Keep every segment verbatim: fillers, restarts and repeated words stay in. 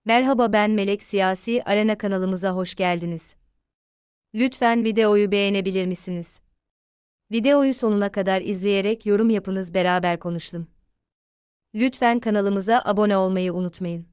Merhaba, ben Melek, Siyasi Arena kanalımıza hoş geldiniz. Lütfen videoyu beğenebilir misiniz? Videoyu sonuna kadar izleyerek yorum yapınız, beraber konuşalım. Lütfen kanalımıza abone olmayı unutmayın.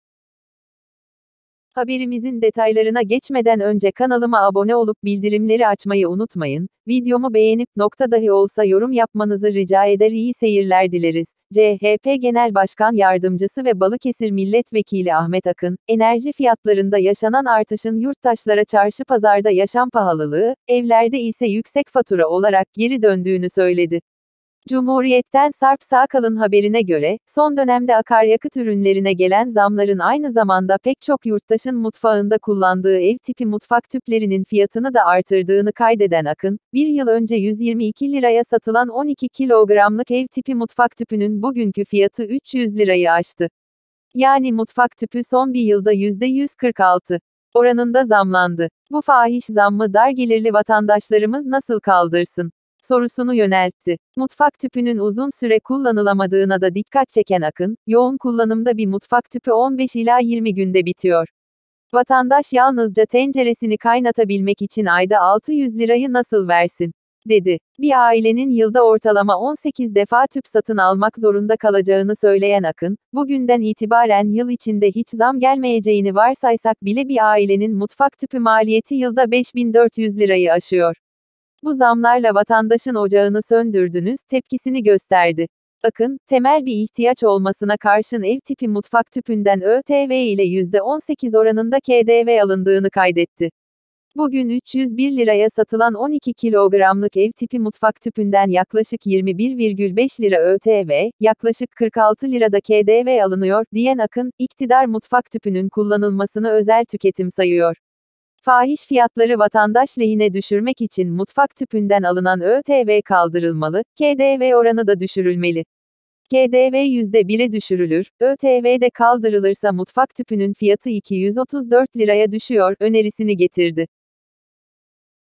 Haberimizin detaylarına geçmeden önce kanalıma abone olup bildirimleri açmayı unutmayın. Videomu beğenip nokta dahi olsa yorum yapmanızı rica eder, iyi seyirler dileriz. C H P Genel Başkan Yardımcısı ve Balıkesir Milletvekili Ahmet Akın, enerji fiyatlarında yaşanan artışın yurttaşlara çarşı pazarda yaşam pahalılığı, evlerde ise yüksek fatura olarak geri döndüğünü söyledi. Cumhuriyet'ten Sarp Sağkal'ın haberine göre, son dönemde akaryakıt ürünlerine gelen zamların aynı zamanda pek çok yurttaşın mutfağında kullandığı ev tipi mutfak tüplerinin fiyatını da artırdığını kaydeden Akın, bir yıl önce yüz yirmi iki liraya satılan on iki kilogramlık ev tipi mutfak tüpünün bugünkü fiyatı üç yüz lirayı aştı. Yani mutfak tüpü son bir yılda yüzde yüz kırk altı oranında zamlandı. Bu fahiş zammı dar gelirli vatandaşlarımız nasıl kaldırsın sorusunu yöneltti. Mutfak tüpünün uzun süre kullanılamadığına da dikkat çeken Akın, yoğun kullanımda bir mutfak tüpü on beş ila yirmi günde bitiyor. Vatandaş yalnızca tenceresini kaynatabilmek için ayda altı yüz lirayı nasıl versin, dedi. Bir ailenin yılda ortalama on sekiz defa tüp satın almak zorunda kalacağını söyleyen Akın, bugünden itibaren yıl içinde hiç zam gelmeyeceğini varsaysak bile bir ailenin mutfak tüpü maliyeti yılda beş bin dört yüz lirayı aşıyor. Bu zamlarla vatandaşın ocağını söndürdünüz tepkisini gösterdi. Akın, temel bir ihtiyaç olmasına karşın ev tipi mutfak tüpünden ÖTV ile yüzde on sekiz oranında K D V alındığını kaydetti. Bugün üç yüz bir liraya satılan on iki kilogramlık ev tipi mutfak tüpünden yaklaşık yirmi bir virgül beş lira ÖTV, yaklaşık kırk altı lirada K D V alınıyor, diyen Akın, iktidar mutfak tüpünün kullanılmasını özel tüketim sayıyor. Fahiş fiyatları vatandaş lehine düşürmek için mutfak tüpünden alınan ÖTV kaldırılmalı, K D V oranı da düşürülmeli. K D V yüzde bire düşürülür, ÖTV de kaldırılırsa mutfak tüpünün fiyatı iki yüz otuz dört liraya düşüyor önerisini getirdi.